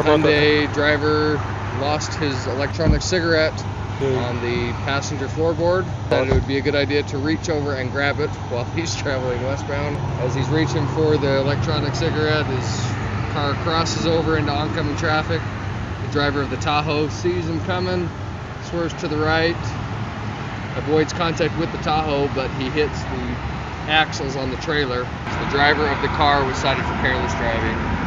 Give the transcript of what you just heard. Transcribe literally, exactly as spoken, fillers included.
Hyundai driver lost his electronic cigarette Hmm. on the passenger floorboard, and it would be a good idea to reach over and grab it while he's traveling westbound. As he's reaching for the electronic cigarette, his car crosses over into oncoming traffic. The driver of the Tahoe sees him coming, swerves to the right, avoids contact with the Tahoe, but he hits the axles on the trailer. The driver of the car was cited for careless driving.